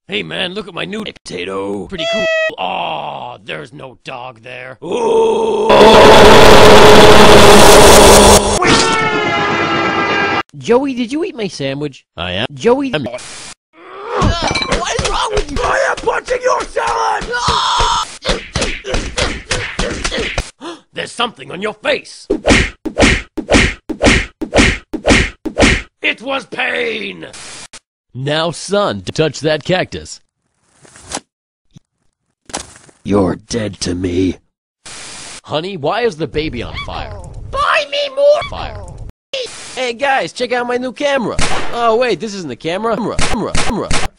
Hey man, look at my new potato. Pretty cool. Aw, there's no dog there. Ooh. Joey, did you eat my sandwich? I am. Joey, what is wrong with you? I am punching your salad! There's something on your face. It was pain! Now, son, touch that cactus. You're dead to me. Honey, why is the baby on fire? Buy me more Fire. Hey guys, check out my new camera. Oh wait, this isn't the camera. Camera.